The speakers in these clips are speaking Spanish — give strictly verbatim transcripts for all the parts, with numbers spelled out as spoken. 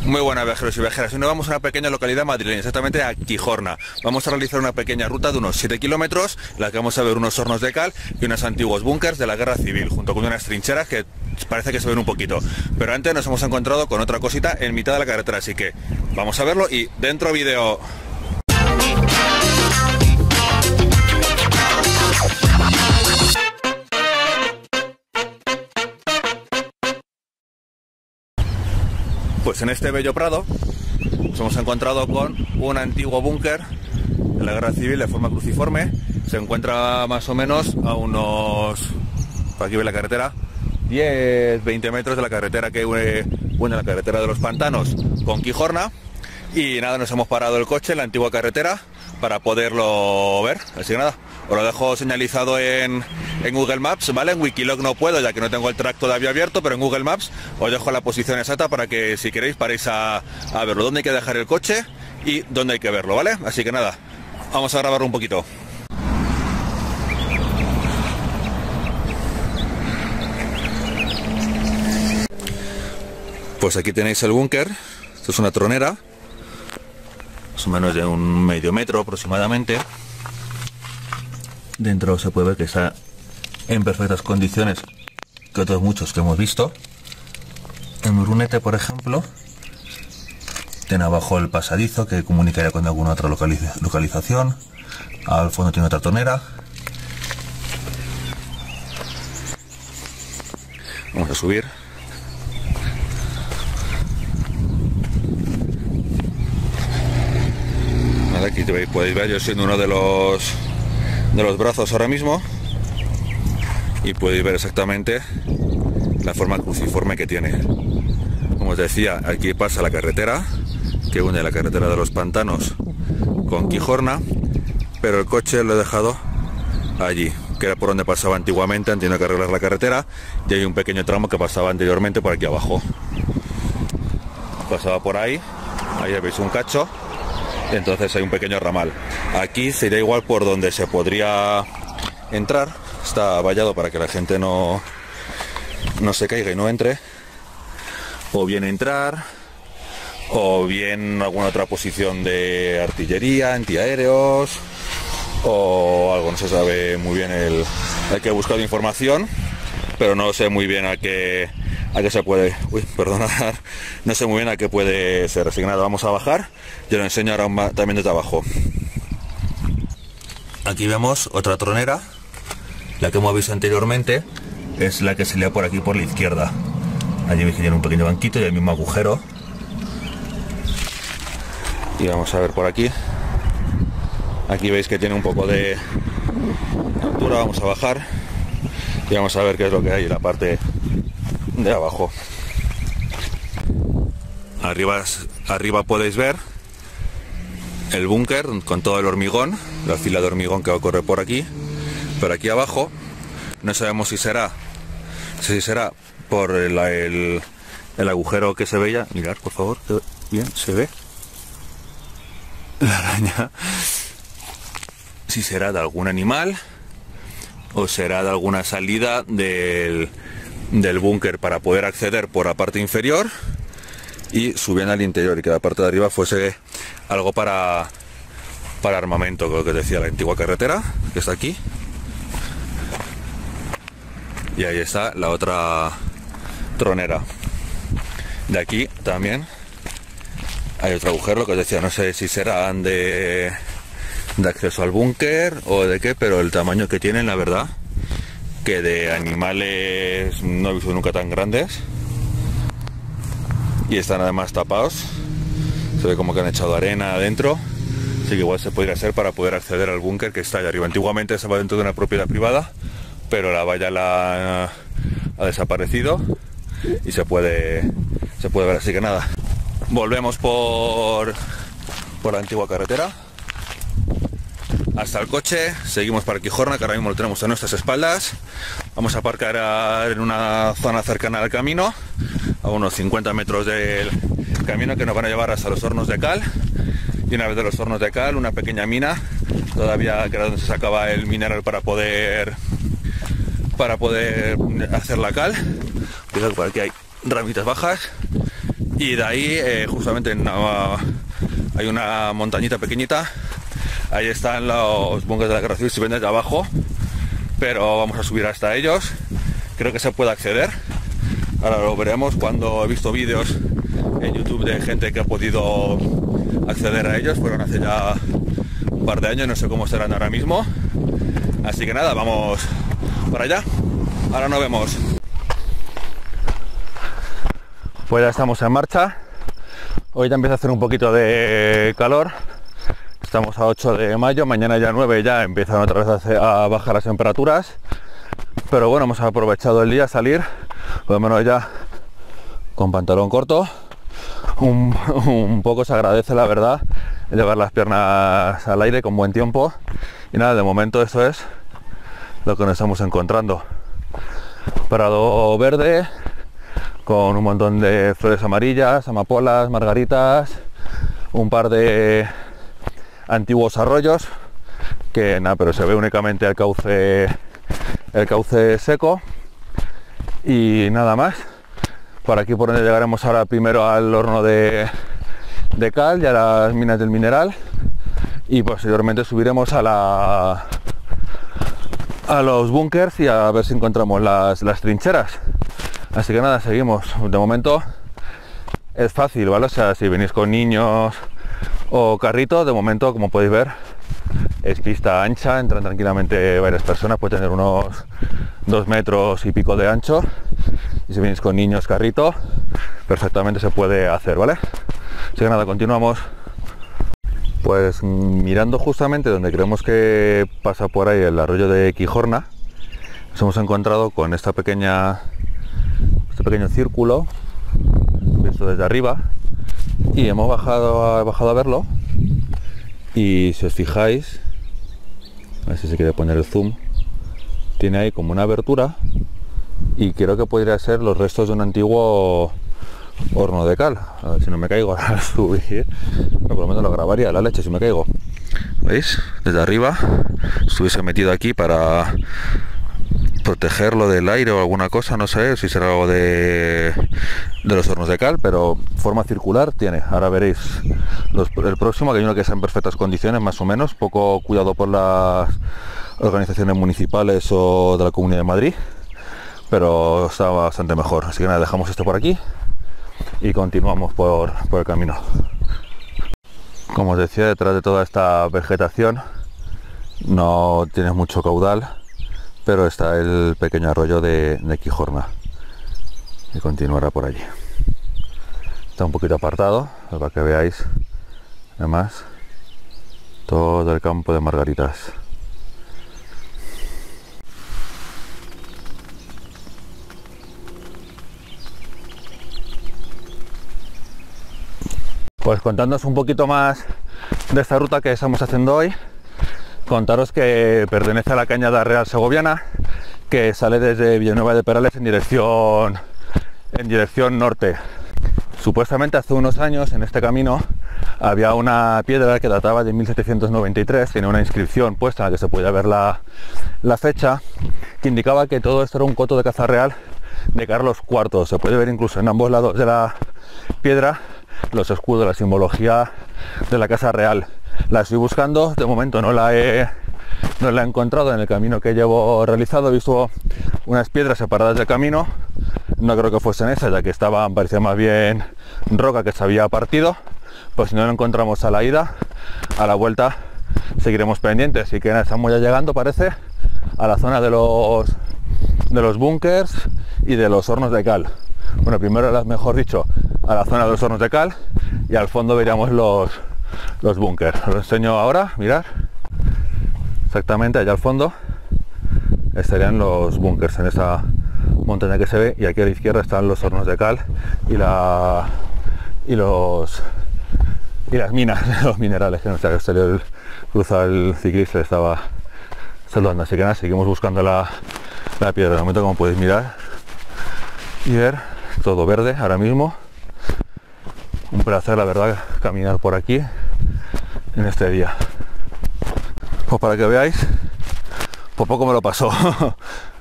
Muy buenas viajeros y viajeras. Hoy nos vamos a una pequeña localidad madrileña, exactamente a Quijorna. Vamos a realizar una pequeña ruta de unos siete kilómetros, en la que vamos a ver unos hornos de cal y unos antiguos búnkers de la guerra civil, junto con unas trincheras que parece que se ven un poquito. Pero antes nos hemos encontrado con otra cosita en mitad de la carretera, así que vamos a verlo y dentro vídeo. Pues en este bello prado nos hemos encontrado con un antiguo búnker de la guerra civil de forma cruciforme. Se encuentra más o menos a unos, por aquí ve la carretera, diez veinte metros de la carretera que une, une la carretera de los pantanos con Quijorna. Y nada, nos hemos parado el coche en la antigua carretera para poderlo ver. Así que nada, os lo dejo señalizado en, en Google Maps, ¿vale? En Wikiloc no puedo, ya que no tengo el track todavía abierto, pero en Google Maps os dejo la posición exacta para que, si queréis, paréis a, a verlo, dónde hay que dejar el coche y dónde hay que verlo, ¿vale? Así que nada, vamos a grabarlo un poquito. Pues aquí tenéis el búnker. Esto es una tronera, más o menos de un medio metro aproximadamente. Dentro se puede ver que está en perfectas condiciones, que otros muchos que hemos visto. En Brunete, por ejemplo, tiene abajo el pasadizo que comunicaría con alguna otra localiza localización. Al fondo tiene otra tronera. Vamos a subir. Nada, aquí podéis ver, yo siendo uno de los de los brazos ahora mismo, y podéis ver exactamente la forma cruciforme que tiene. Como os decía, aquí pasa la carretera que une la carretera de los pantanos con Quijorna, pero el coche lo he dejado allí, que era por donde pasaba antiguamente. Han tenido que arreglar la carretera y hay un pequeño tramo que pasaba anteriormente por aquí abajo. Pasaba por ahí, ahí veis un cacho. Entonces hay un pequeño ramal. Aquí sería igual por donde se podría entrar. Está vallado para que la gente no, no se caiga y no entre. O bien entrar, o bien alguna otra posición de artillería, antiaéreos, o algo, no se sabe muy bien. El, hay que buscar información, pero no sé muy bien a qué, a qué se puede, uy, perdonad, no sé muy bien a qué puede ser. Así que nada, vamos a bajar y lo enseño ahora también desde abajo. Aquí vemos otra tronera, la que hemos visto anteriormente es la que salía por aquí por la izquierda. Allí veis que tiene un pequeño banquito y el mismo agujero. Y vamos a ver por aquí. Aquí veis que tiene un poco de altura. Vamos a bajar y vamos a ver qué es lo que hay en la parte de abajo. Arriba, arriba podéis ver el búnker con todo el hormigón, la fila de hormigón que va a correr por aquí. Pero aquí abajo no sabemos si será si será por el, el, el agujero que se veía. Mirad, por favor, que bien se ve la araña. Si será de algún animal o será de alguna salida del, del búnker para poder acceder por la parte inferior y subiendo al interior, y que la parte de arriba fuese algo para para armamento, como que decía, la antigua carretera que está aquí. Y ahí está la otra tronera. De aquí también hay otro agujero, lo que os decía, no sé si serán de de acceso al búnker o de qué, pero el tamaño que tienen, la verdad, que de animales no he visto nunca tan grandes. Y están además tapados, se ve como que han echado arena adentro, así que igual se podría hacer para poder acceder al búnker que está allá arriba. Antiguamente estaba dentro de una propiedad privada, pero la valla la ha desaparecido y se puede se puede ver. Así que nada, volvemos por por la antigua carretera hasta el coche, seguimos para Quijorna, que ahora mismo lo tenemos a nuestras espaldas. Vamos a aparcar en una zona cercana al camino, a unos cincuenta metros del camino, que nos van a llevar hasta los hornos de cal. Y una vez de los hornos de cal, una pequeña mina, todavía que era donde se sacaba el mineral para poder para poder hacer la cal. Cuidado, por aquí hay ramitas bajas. y de ahí eh, justamente en una, hay una montañita pequeñita, ahí están los búnkeres de la Guerra Civil, si ven desde abajo, pero vamos a subir hasta ellos. Creo que se puede acceder, ahora lo veremos. Cuando he visto vídeos en YouTube de gente que ha podido acceder a ellos, fueron hace ya un par de años, no sé cómo serán ahora mismo, así que nada, vamos para allá, ahora nos vemos. Pues ya estamos en marcha. Hoy ya empieza a hacer un poquito de calor. Estamos a ocho de mayo, mañana ya nueve ya empiezan otra vez a bajar las temperaturas. Pero bueno, hemos aprovechado el día a salir, por lo menos ya con pantalón corto. Un, un poco se agradece, la verdad, llevar las piernas al aire con buen tiempo. Y nada, de momento eso es lo que nos estamos encontrando. Prado verde, con un montón de flores amarillas, amapolas, margaritas, un par de antiguos arroyos, que nada, pero se ve únicamente el cauce, el cauce seco, y nada más. Por aquí por donde llegaremos ahora primero al horno de, de cal y a las minas del mineral, y posteriormente subiremos a la a los búnkers y a ver si encontramos las, las trincheras. Así que nada, seguimos. De momento es fácil, ¿vale? O sea, si venís con niños o carrito, de momento, como podéis ver, es pista ancha, entran tranquilamente varias personas, puede tener unos dos metros y pico de ancho. Y si venís con niños, carrito, perfectamente se puede hacer, ¿vale? Así que nada, continuamos. Pues mirando justamente donde creemos que pasa por ahí el arroyo de Quijorna, nos hemos encontrado con esta pequeña este pequeño círculo visto desde arriba, y hemos bajado a, bajado a verlo, y si os fijáis, a ver si se quiere poner el zoom, tiene ahí como una abertura, y creo que podría ser los restos de un antiguo horno de cal. A ver si no me caigo al subir, no, por lo menos lo grabaría, la leche si me caigo. ¿Veis? Desde arriba estuviese metido aquí para protegerlo del aire o alguna cosa, no sé si será algo de, de los hornos de cal, pero forma circular tiene. Ahora veréis los, el próximo, que hay uno que está en perfectas condiciones, más o menos, poco cuidado por las organizaciones municipales o de la Comunidad de Madrid, pero está bastante mejor. Así que nada, dejamos esto por aquí y continuamos por, por el camino. Como os decía, detrás de toda esta vegetación no tiene mucho caudal, pero está el pequeño arroyo de, de Quijorna, y continuará por allí. Está un poquito apartado, para que veáis además todo el campo de margaritas. Pues contándoos un poquito más de esta ruta que estamos haciendo hoy, contaros que pertenece a la Cañada Real Segoviana, que sale desde Villanueva de Perales en dirección en dirección norte. Supuestamente hace unos años en este camino había una piedra que databa de mil setecientos noventa y tres, tiene una inscripción puesta en la que se podía ver la, la fecha, que indicaba que todo esto era un coto de caza real de Carlos cuarto. Se puede ver incluso en ambos lados de la piedra los escudos, la simbología de la casa real. La estoy buscando, de momento no la he no la he encontrado en el camino que llevo realizado. He visto unas piedras separadas del camino, no creo que fuesen esas, ya que estaban, parecía más bien roca que se había partido. Pues si no lo encontramos a la ida, a la vuelta seguiremos pendientes. Así que nada, estamos ya llegando, parece, a la zona de los de los búnkers y de los hornos de cal. Bueno, primero, mejor dicho, a la zona de los hornos de cal, y al fondo veríamos los los búnkers. Os lo enseño ahora, mirad, exactamente allá al fondo estarían los búnkers, en esa montaña que se ve, y aquí a la izquierda están los hornos de cal y la y los y las minas, los minerales, que no sé, que salió el cruza el ciclista, le estaba saludando. Así que nada, seguimos buscando la, la piedra. De momento, como podéis mirar y ver, todo verde ahora mismo. Un placer, la verdad, caminar por aquí en este día. Pues para que veáis, por poco me lo pasó.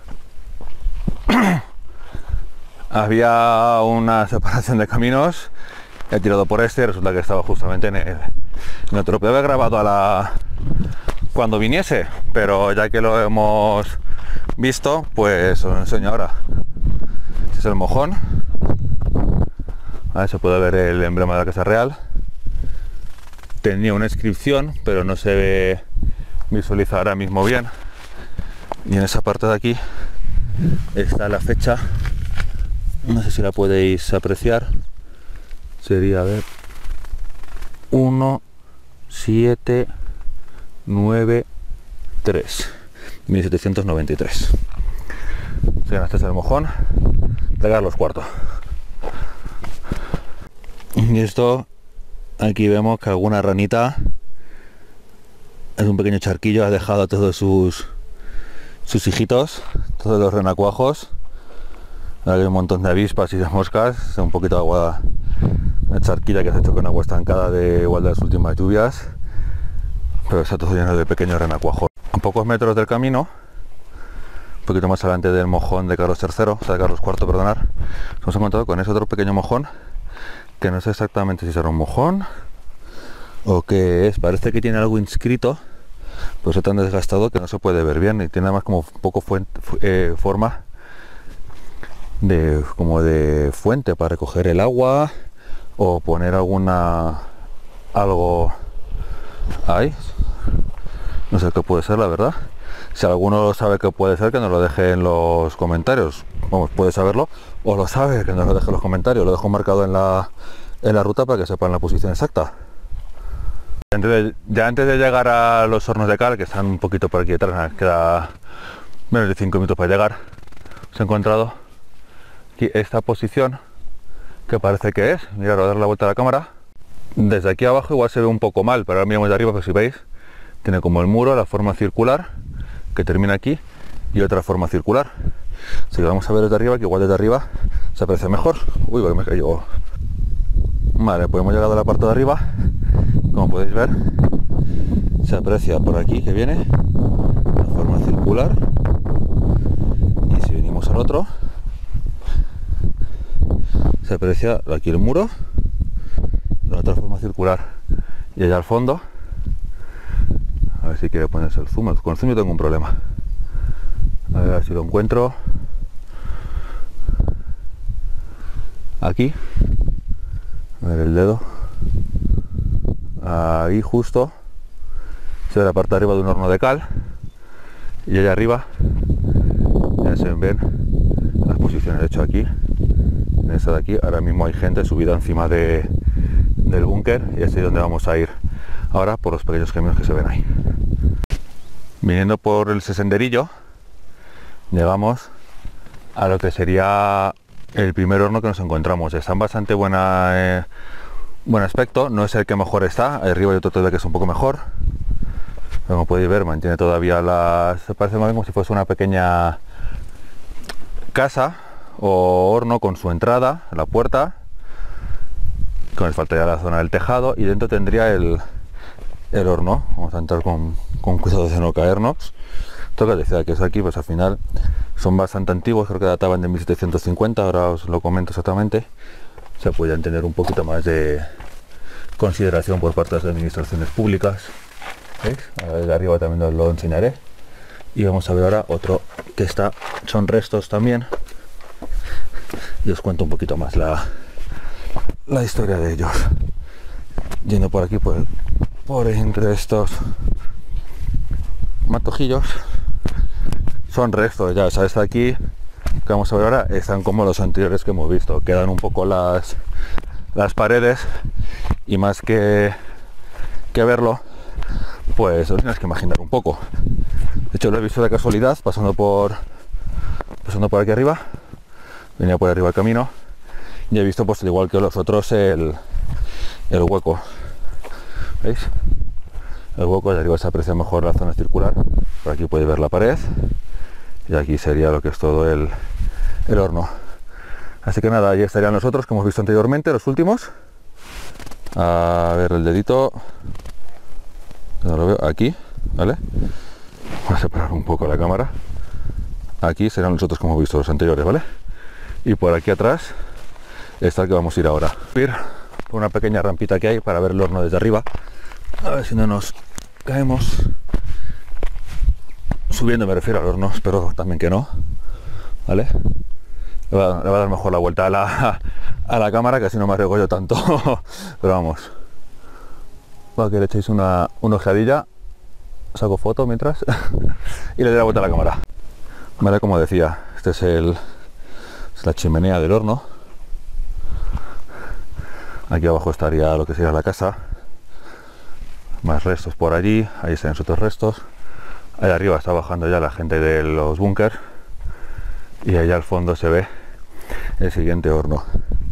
Había una separación de caminos he tirado por este, resulta que estaba justamente en el, en otro. Podría haber grabado a la cuando viniese, pero ya que lo hemos visto, pues os lo enseño ahora. Este es el mojón. Ahí se puede ver el emblema de la Casa Real. Tenía una inscripción, pero no se ve visualiza ahora mismo bien. Y en esa parte de aquí está la fecha. No sé si la podéis apreciar. Sería, a ver, uno siete nueve tres, mil setecientos noventa y tres. O sea, este es el mojón de Carlos cuarto. Y esto, aquí vemos que alguna ranita, es un pequeño charquillo, ha dejado a todos sus sus hijitos, todos los renacuajos. Aquí hay un montón de avispas y de moscas, un poquito de agua, una charquilla que se ha hecho con agua estancada de igual de las últimas lluvias, pero está todo lleno de pequeños renacuajos. A pocos metros del camino, un poquito más adelante del mojón de Carlos tercero, o sea de Carlos cuarto, perdonar, nos hemos encontrado con ese otro pequeño mojón, que no sé exactamente si será un mojón o qué es. Parece que tiene algo inscrito, pues está tan desgastado que no se puede ver bien, y tiene además como un poco fuente, eh, forma de como de fuente para recoger el agua o poner alguna algo ahí. No sé qué puede ser, la verdad. Si alguno sabe qué puede ser, que nos lo deje en los comentarios. Vamos, puede saberlo o lo sabe, que nos lo deje en los comentarios. Lo dejo marcado en la en la ruta para que sepan la posición exacta. Entonces, ya antes de llegar a los hornos de cal, que están un poquito por aquí detrás, queda menos de cinco minutos para llegar, os he encontrado aquí esta posición que parece que es, mirad, a dar la vuelta a la cámara. Desde aquí abajo igual se ve un poco mal, pero ahora miramos de arriba, pues si veis, tiene como el muro, la forma circular, que termina aquí, y otra forma circular. Así que vamos a ver desde arriba, que igual desde arriba se aprecia mejor. Uy, me cayó. Vale, pues hemos llegado a la parte de arriba. Como podéis ver, se aprecia por aquí que viene la forma circular, y si venimos al otro, se aprecia aquí el muro, la otra forma circular, y allá al fondo, a ver si quiere ponerse el zoom. Con el zoom yo tengo un problema, a ver si lo encuentro. Aquí, a ver el dedo, ahí justo se ve la parte de arriba de un horno de cal, y allá arriba ya se ven las posiciones. De hecho, aquí en esta de aquí ahora mismo hay gente subida encima de, del búnker, y es ahí donde vamos a ir ahora, por los pequeños caminos que se ven ahí. Viniendo por ese senderillo llegamos a lo que sería el primer horno que nos encontramos. Está en bastante buena eh, buen aspecto, no es el que mejor está, arriba hay otro todavía que es un poco mejor, pero como podéis ver mantiene todavía las, se parece más bien como si fuese una pequeña casa o horno con su entrada, la puerta, con el faltaría la zona del tejado, y dentro tendría el, el horno. Vamos a entrar con, con cuidado de no caernos. Esto que decía que es aquí, pues al final son bastante antiguos, creo que databan de mil setecientos cincuenta, ahora os lo comento exactamente. Se pueden tener un poquito más de consideración por parte de las administraciones públicas. ¿Veis? Ahora desde arriba también os lo enseñaré. Y vamos a ver ahora otro que está, son restos también, y os cuento un poquito más la, la historia de ellos. Yendo por aquí, por, por entre estos matojillos, son restos ya, o sea, esta aquí que vamos a ver ahora están como los anteriores que hemos visto, quedan un poco las las paredes, y más que que verlo, pues os tienes que imaginar un poco. De hecho lo he visto de casualidad pasando por pasando por aquí arriba, venía por arriba el camino, y he visto, pues al igual que los otros, el, el hueco. ¿Veis? El hueco de arriba se aprecia mejor la zona circular, por aquí podéis ver la pared, y aquí sería lo que es todo el, el horno. Así que nada, ahí estarían los otros que hemos visto anteriormente, los últimos. A ver el dedito, no lo veo, aquí, ¿vale? Voy a separar un poco la cámara. Aquí serán los otros que hemos visto, los anteriores, ¿vale? Y por aquí atrás está el que vamos a ir ahora. Ir por una pequeña rampita que hay para ver el horno desde arriba. A ver si no nos caemos. Subiendo me refiero al horno, espero también que no. ¿Vale? Le va, le va a dar mejor la vuelta a la, a la cámara, que así no me arriesgo yo tanto. Pero vamos. Para que le echéis una, una ojeadilla. Saco foto mientras. Y le doy la vuelta a la cámara. Vale, como decía, este es el es la chimenea del horno. Aquí abajo estaría lo que sería la casa. Más restos por allí. Ahí están otros restos. Ahí arriba está bajando ya la gente de los búnkers. Y allá al fondo se ve el siguiente horno.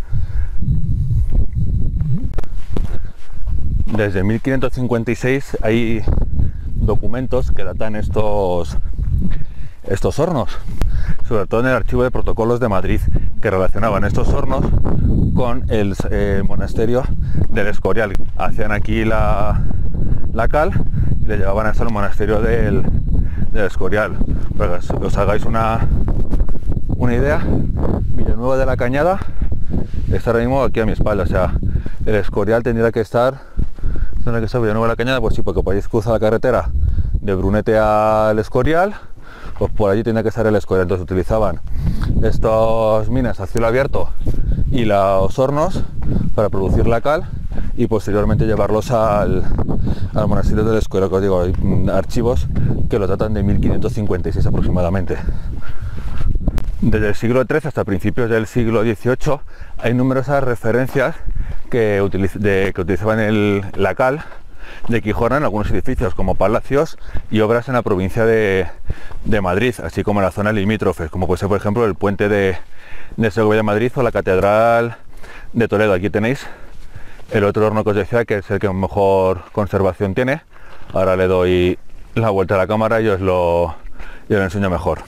Desde mil quinientos cincuenta y seis hay documentos que datan estos estos hornos, sobre todo en el archivo de protocolos de Madrid, que relacionaban estos hornos con el eh, monasterio del Escorial. Hacían aquí la, la cal y le llevaban hasta el monasterio del, del Escorial. Para que os hagáis una, una idea, Villanueva de la Cañada está ahora mismo aquí a mi espalda, o sea, el Escorial tendría que estar, tendría que estar Villanueva de la Cañada, pues sí, porque por ahí cruza la carretera de Brunete al Escorial, pues por allí tenía que estar el Escorial. Entonces utilizaban estas minas a cielo abierto y los hornos para producir la cal y posteriormente llevarlos al, al monasterio del Escorial. Que os digo, hay archivos que lo datan de mil quinientos cincuenta y seis aproximadamente. Desde el siglo trece hasta principios del siglo dieciocho hay numerosas referencias que, utiliz de, que utilizaban el, la cal de Quijorna en algunos edificios como palacios y obras en la provincia de, de Madrid, así como en la zona limítrofes, como puede ser por ejemplo el puente de, de Segovia de Madrid o la catedral de Toledo. Aquí tenéis el otro horno que os decía, que es el que mejor conservación tiene. Ahora le doy la vuelta a la cámara y os lo, y os lo enseño mejor.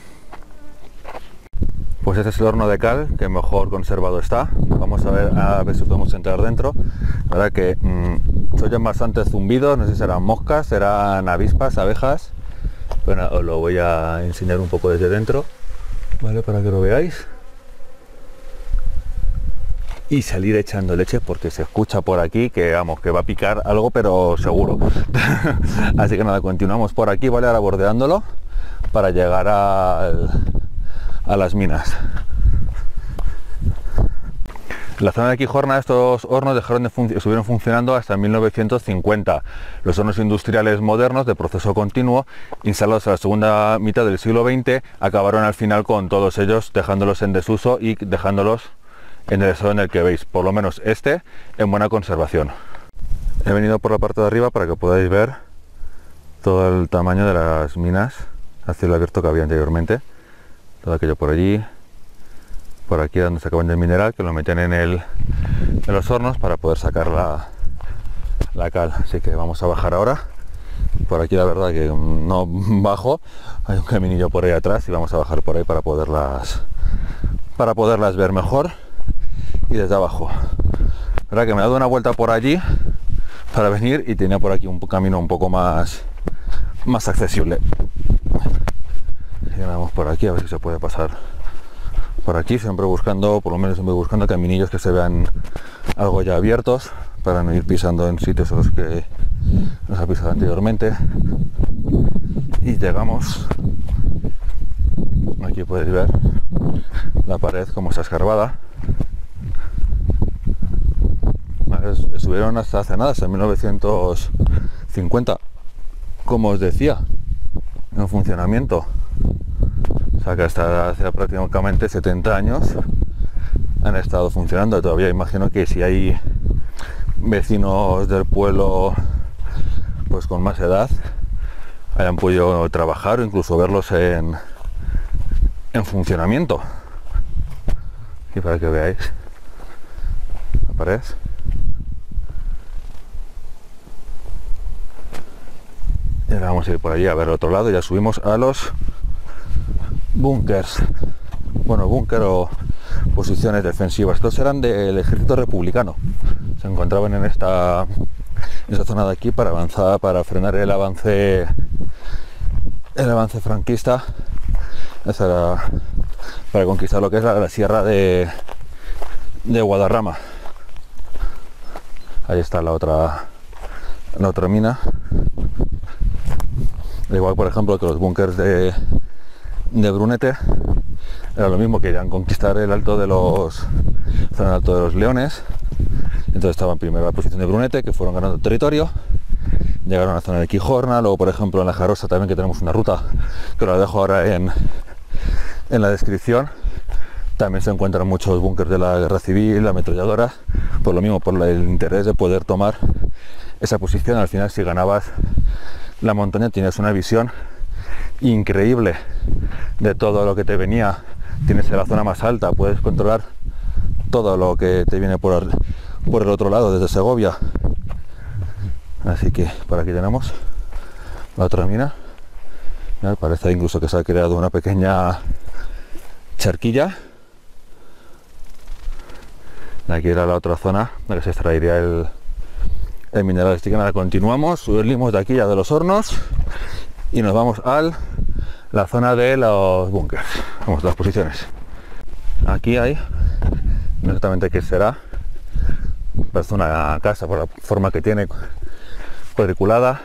Pues este es el horno de cal que mejor conservado está. Vamos a ver, a ver si podemos entrar dentro. La verdad que mmm, se oyen bastantes zumbidos, no sé si serán moscas, serán avispas, abejas. Bueno, os lo voy a enseñar un poco desde dentro, ¿vale? Para que lo veáis. Y salir echando leche porque se escucha por aquí que, vamos, que va a picar algo, pero seguro. Así que nada, continuamos por aquí, ¿vale? Ahora bordeándolo para llegar al... a las minas. En la zona de Quijorna estos hornos dejaron de fun estuvieron funcionando hasta mil novecientos cincuenta. Los hornos industriales modernos de proceso continuo, instalados a la segunda mitad del siglo veinte, acabaron al final con todos ellos, dejándolos en desuso y dejándolos en el estado en el que veis, por lo menos este en buena conservación. He venido por la parte de arriba para que podáis ver todo el tamaño de las minas a cielo abierto que había anteriormente. Todo aquello por allí, por aquí donde se acaban el mineral, que lo meten en, el, en los hornos para poder sacar la, la cal. Así que vamos a bajar ahora. Por aquí la verdad que no bajo, hay un caminillo por ahí atrás y vamos a bajar por ahí para poderlas para poderlas ver mejor y desde abajo. La verdad que me he dado una vuelta por allí para venir y tenía por aquí un camino un poco más, más accesible. Y ahora vamos por aquí a ver si se puede pasar por aquí, siempre buscando, por lo menos siempre buscando caminillos que se vean algo ya abiertos para no ir pisando en sitios en los que nos ha pisado anteriormente. Y llegamos, aquí podéis ver la pared como está escarbada. Vale, estuvieron hasta hace nada, hasta mil novecientos cincuenta, como os decía, en funcionamiento. O sea que hasta hace prácticamente setenta años han estado funcionando. Todavía imagino que si hay vecinos del pueblo pues con más edad hayan podido trabajar o incluso verlos en, en funcionamiento. Y para que veáis la pared. Y ahora vamos a ir por allí a ver el otro lado. Ya subimos a los búnkers, bueno, búnker o posiciones defensivas. Estos eran del ejército republicano, se encontraban en esta, en esta zona de aquí para avanzar, para frenar el avance el avance franquista. Esa era para conquistar lo que es la, la sierra de, de Guadarrama. Ahí está la otra, la otra mina. Igual, por ejemplo, que los búnkers de, de Brunete, era lo mismo, querían conquistar el alto de los, el alto de los Leones. Entonces estaban primero en la posición de Brunete, que fueron ganando territorio. Llegaron a la zona de Quijorna, luego por ejemplo en la Jarosa también, que tenemos una ruta que os la dejo ahora en, en la descripción. También se encuentran muchos búnkers de la guerra civil, ametralladoras, por lo mismo, por el interés de poder tomar esa posición. Al final, si ganabas la montaña, tienes una visión increíble de todo lo que te venía. Tienes la zona más alta, puedes controlar todo lo que te viene por, por el otro lado, desde Segovia. Así que por aquí tenemos la otra mina. ¿No? Parece incluso que se ha creado una pequeña charquilla. Aquí era la otra zona donde se extraería el, el mineral. Así que nada, continuamos, subimos de aquí ya de los hornos y nos vamos a la zona de los búnkers. Vamos a las posiciones. Aquí hay, no exactamente qué será, parece una casa por la forma que tiene, cuadriculada.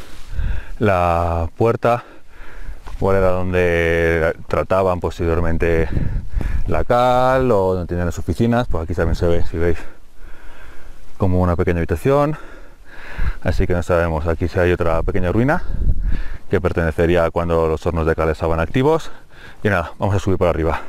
La puerta, igual era donde trataban posteriormente la cal o donde tenían las oficinas. Pues aquí también se ve, si veis, como una pequeña habitación. Así que no sabemos, aquí si hay otra pequeña ruina que pertenecería a cuando los hornos de cal estaban activos. Y nada, vamos a subir por arriba.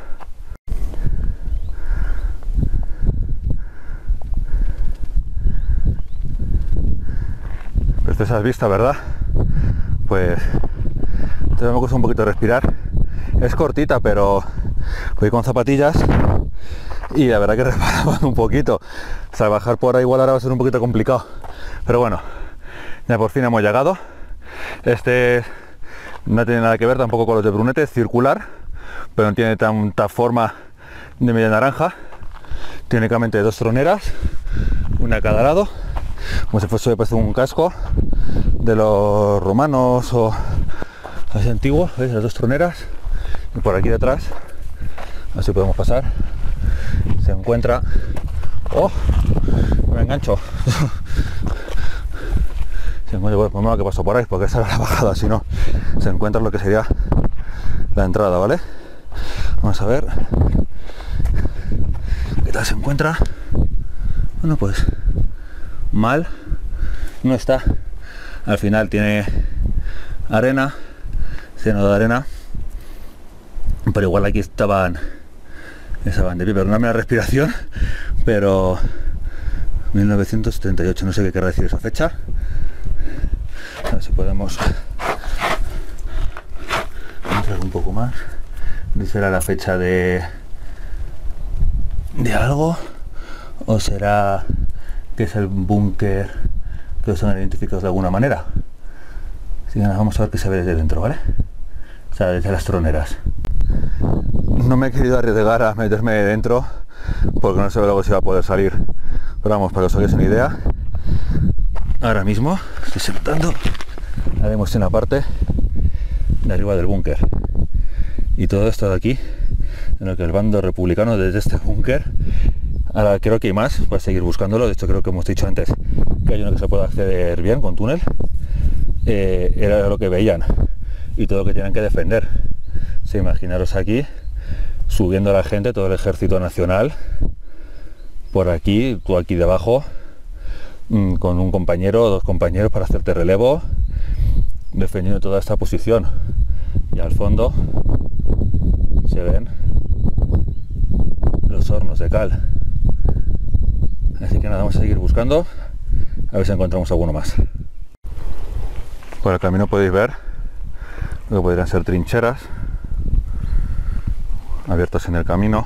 Preciosas vistas, ¿verdad? Pues todavía me cuesta un poquito respirar. Es cortita, pero voy con zapatillas y la verdad que resbalaban un poquito. O sea, bajar por ahí igual ahora va a ser un poquito complicado. Pero bueno, ya por fin hemos llegado. Este no tiene nada que ver tampoco con los de Brunete, es circular, pero no tiene tanta forma de media naranja. Tiene únicamente dos troneras, una a cada lado, como si fuese parece un casco de los romanos o así antiguo. ¿Veis? Las dos troneras. Y por aquí detrás, así podemos pasar, se encuentra... ¡Oh! Me engancho. Se encuentra, pues malo que paso por ahí, porque esa era la bajada, si no, se encuentra lo que sería la entrada, ¿vale? Vamos a ver qué tal se encuentra. Bueno, pues mal no está. Al final tiene arena, lleno de arena, pero igual aquí estaban estaban de pie. Perdóname la respiración, pero mil novecientos setenta y ocho, no sé qué querrá decir esa fecha. A ver si podemos entrar un poco más. ¿Será la fecha de de algo? ¿O será que es el búnker que los han identificado de alguna manera? Así que nada, vamos a ver qué se ve desde dentro, ¿vale? O sea, desde las troneras. No me he querido arriesgar a meterme dentro porque no sé luego si va a poder salir. Pero vamos, para que os hagáis una idea, ahora mismo estoy sentando, haremos en la parte de arriba del búnker. Y todo esto de aquí, en lo que el bando republicano desde este búnker, ahora creo que hay más, voy a seguir buscándolo. De hecho creo que hemos dicho antes que hay uno que se puede acceder bien con túnel. Eh, era lo que veían y todo lo que tienen que defender. Sí, imaginaros aquí subiendo a la gente, todo el ejército nacional por aquí, tú aquí debajo, mmm, con un compañero o dos compañeros para hacerte relevo, defendiendo toda esta posición. Y al fondo se ven los hornos de cal. Así que nada, vamos a seguir buscando a ver si encontramos alguno más. Por el camino podéis ver lo que podrían ser trincheras abiertas en el camino,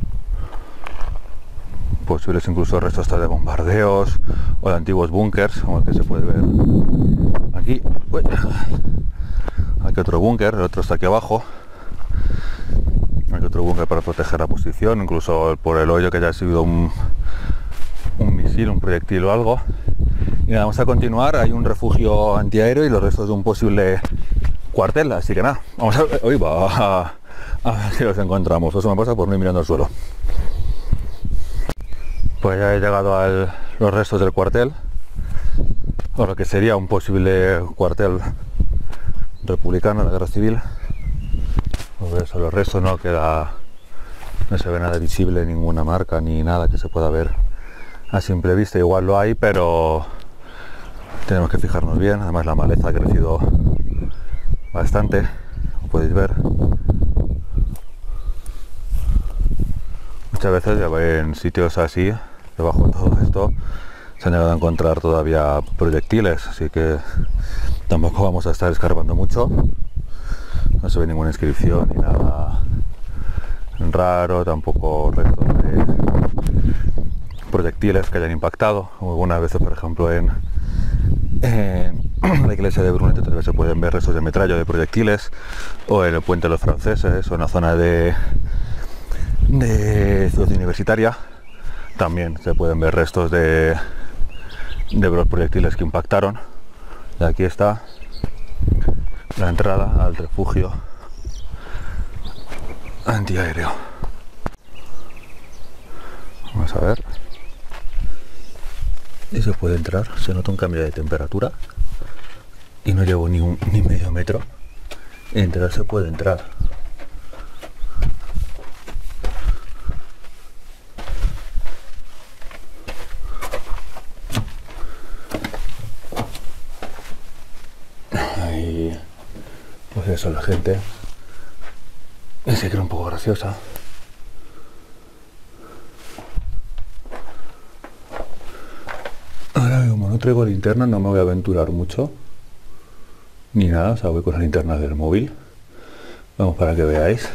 posibles incluso restos de bombardeos o de antiguos búnkers, como el que se puede ver aquí. Uy. Aquí otro búnker, el otro está aquí abajo. Aquí otro búnker para proteger la posición, incluso por el hoyo que haya sido un, un misil, un proyectil o algo. Y nada, vamos a continuar. Hay un refugio antiaéreo y los restos de un posible cuartel, así que nada, vamos a ver. Uy, va, a, a ver si los encontramos. Eso me pasa por no ir mirando al suelo. Pues ya he llegado a los restos del cuartel. o lo que sería un posible cuartel republicano de la guerra civil. Por eso los restos no queda, no se ve nada visible, ninguna marca ni nada que se pueda ver a simple vista. Igual lo hay, pero tenemos que fijarnos bien. Además la maleza ha crecido bastante, como podéis ver. Muchas veces ya en sitios así, debajo de todo esto, se han llegado a encontrar todavía proyectiles, así que tampoco vamos a estar escarbando mucho. No se ve ninguna inscripción ni nada raro, tampoco restos de proyectiles que hayan impactado. Algunas veces, por ejemplo, en, en la iglesia de Brunete todavía se pueden ver restos de metralla de proyectiles, o en el puente de los franceses, o en la zona de, de Ciudad Universitaria también se pueden ver restos de, de los proyectiles que impactaron. Y aquí está la entrada al refugio antiaéreo. Vamos a ver. Y se puede entrar. Se nota un cambio de temperatura y no llevo ni un ni medio metro. Entrar se puede entrar. Ahí, pues eso, la gente se cree un poco graciosa. Ahora, como no traigo linterna, no me voy a aventurar mucho ni nada, o sea, voy con la linterna del móvil. Vamos para que veáis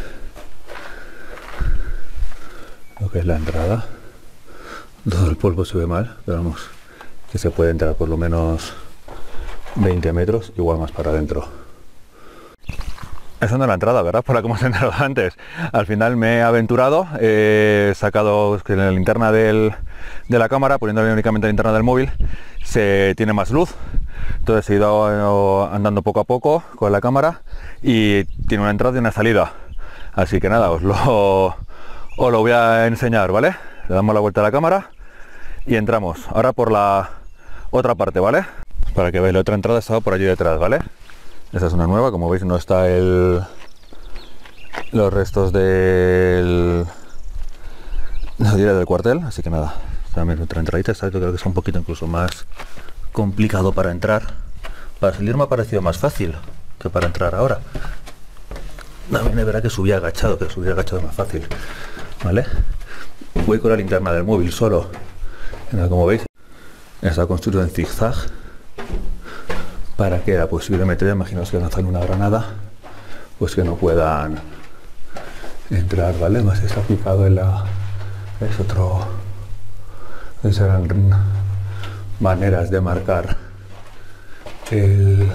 lo que es la entrada. Todo el polvo se ve mal, pero vamos, que se puede entrar por lo menos veinte metros, igual más para adentro. Esa no es la entrada, ¿verdad? Por la que hemos entrado antes. Al final me he aventurado, he sacado que la linterna del, de la cámara, poniéndole únicamente la linterna del móvil, se tiene más luz. Entonces he ido andando poco a poco con la cámara y tiene una entrada y una salida. Así que nada, os lo, os lo voy a enseñar, ¿vale? Le damos la vuelta a la cámara y entramos. Ahora por la otra parte, ¿vale? Para que veáis, la otra entrada estaba por allí detrás, ¿vale? Esta es una nueva, como veis no está el los restos del no diré del cuartel, así que nada, también otra entradita. Esta yo creo que es un poquito incluso más complicado para entrar. Para salir me ha parecido más fácil que para entrar ahora. También verá que subía agachado, que subir agachado es más fácil, ¿vale? Voy con la linterna del móvil solo. Como veis, está construido en zigzag para que la posible metralla, imaginaos que lanzan una granada, pues que no puedan entrar, ¿vale? Más está fijado en la... es otro... esas eran maneras de marcar el...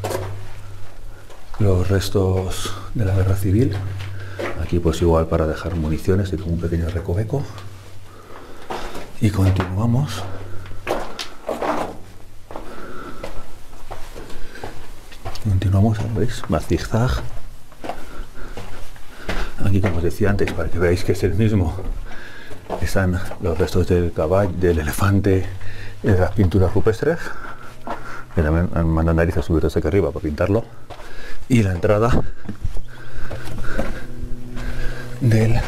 los restos de la guerra civil. Aquí pues igual para dejar municiones y como un pequeño recoveco. Y continuamos. Continuamos, ¿veis? Más zigzag. Aquí, como os decía antes, para que veáis que es el mismo, están los restos del caballo, del elefante, de las pinturas rupestres, que también han mandado narices a subir desde aquí arriba para pintarlo. Y la entrada del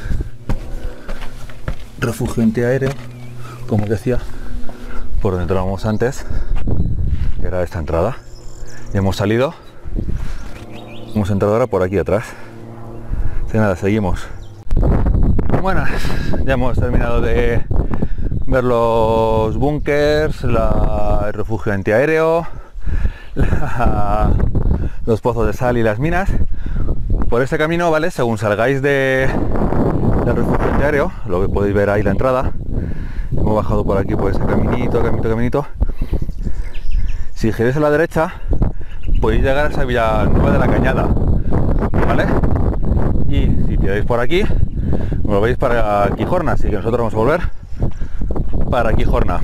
refugio antiaéreo, como os decía, por donde entrábamos antes, que era esta entrada. Y hemos salido, hemos entrado ahora por aquí atrás. Así nada, seguimos. Bueno, ya hemos terminado de ver los búnkers, la, el refugio antiaéreo, la, los pozos de sal y las minas. Por este camino, ¿vale? Según salgáis de, del refugio antiaéreo, lo que podéis ver ahí la entrada. Hemos bajado por aquí por ese caminito, caminito, caminito. Si giráis a la derecha, podéis llegar a esa Villanueva de la Cañada, ¿vale? Y si tiráis por aquí, lo veis para Quijorna, así que nosotros vamos a volver para Quijorna.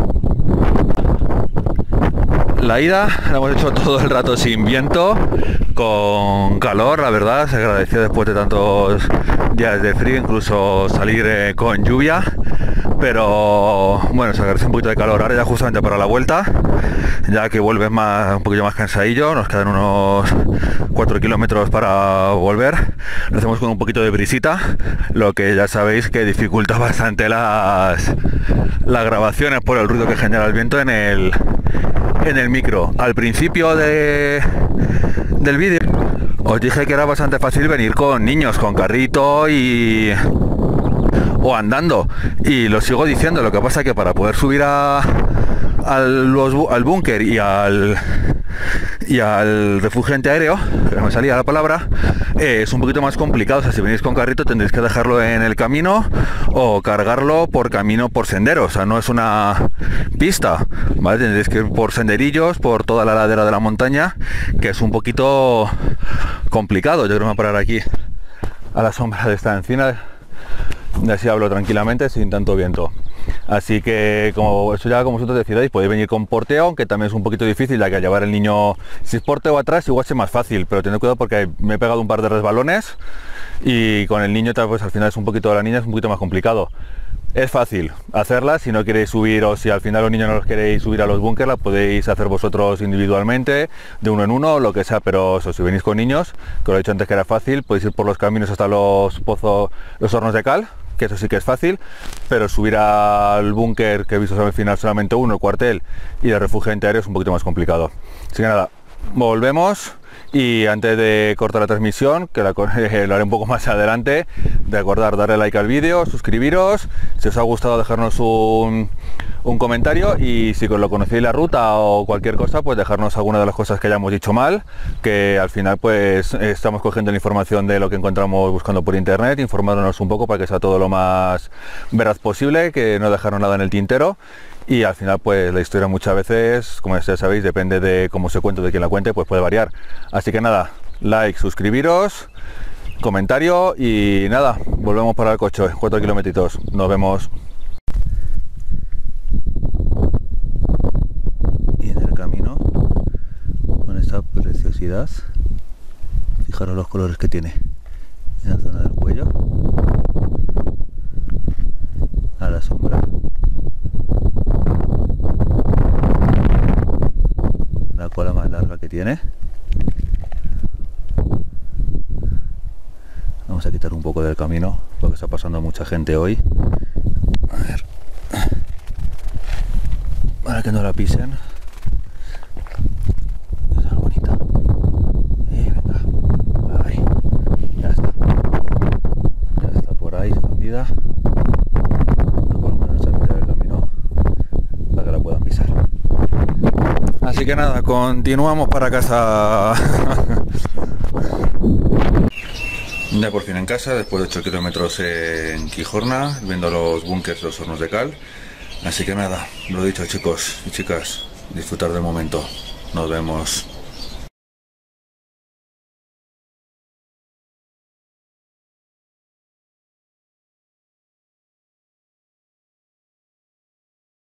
La ida la hemos hecho todo el rato sin viento, con calor, la verdad, se agradeció después de tantos días de frío, incluso salir eh, con lluvia, pero bueno, se agradece un poquito de calor. Ahora ya justamente para la vuelta, ya que vuelves más, un poquillo más cansadillo, nos quedan unos cuatro kilómetros para volver. Lo hacemos con un poquito de brisita, lo que ya sabéis que dificulta bastante las, las grabaciones por el ruido que genera el viento en el, en el micro. Al principio de, del vídeo os dije que era bastante fácil venir con niños, con carrito y o andando, y lo sigo diciendo. Lo que pasa es que para poder subir a, al, los, al búnker y al y al refugio antiaéreo, que no me salía la palabra, eh, es un poquito más complicado. O sea, si venís con carrito tendréis que dejarlo en el camino o cargarlo por camino, por sendero. O sea, no es una pista, ¿vale? Tendréis que ir por senderillos, por toda la ladera de la montaña, que es un poquito complicado. Yo creo que me voy a parar aquí a la sombra de esta encina, y así hablo tranquilamente sin tanto viento. Así que como eso ya como vosotros decidáis, podéis venir con porteo, aunque también es un poquito difícil, ya que llevar el niño, si es porteo atrás igual es más fácil, pero tened cuidado porque me he pegado un par de resbalones y con el niño pues al final es un poquito, la niña es un poquito más complicado. Es fácil hacerla, si no queréis subir o si al final los niños no los queréis subir a los búnkers, la podéis hacer vosotros individualmente, de uno en uno, lo que sea, pero eso, si venís con niños, que os he dicho antes que era fácil, podéis ir por los caminos hasta los pozos, los hornos de cal, que eso sí que es fácil, pero subir al búnker, que he visto al final solamente uno, el cuartel, y el refugio antiaéreo es un poquito más complicado. Así que nada, volvemos. Y antes de cortar la transmisión, que la, eh, lo haré un poco más adelante, de acordar darle like al vídeo, suscribiros, si os ha gustado dejarnos un, un comentario, y si lo conocéis la ruta o cualquier cosa, pues dejarnos alguna de las cosas que hayamos dicho mal, que al final pues estamos cogiendo la información de lo que encontramos buscando por internet, informándonos un poco para que sea todo lo más veraz posible, que no dejaron nada en el tintero. Y al final pues la historia muchas veces, como ya sabéis, depende de cómo se cuente, de quién la cuente, pues puede variar. Así que nada, like, suscribiros, comentario y nada, volvemos para el coche, cuatro kilómetros, nos vemos. Y en el camino, con esta preciosidad, fijaros los colores que tiene en la zona del cuello, a la sombra, la cola más larga que tiene. Vamos a quitar un poco del camino porque está pasando mucha gente hoy. A ver, para que no la pisen. Es bonita. Eh, venga, ahí, ya está, ya está por ahí escondida. Pero por lo menos a mitad del camino para que la puedan pisar. Así que nada, continuamos para casa. Ya por fin en casa, después de ocho kilómetros en Quijorna, viendo los búnkers, los hornos de cal. Así que nada, lo dicho, chicos y chicas, disfrutar del momento. Nos vemos.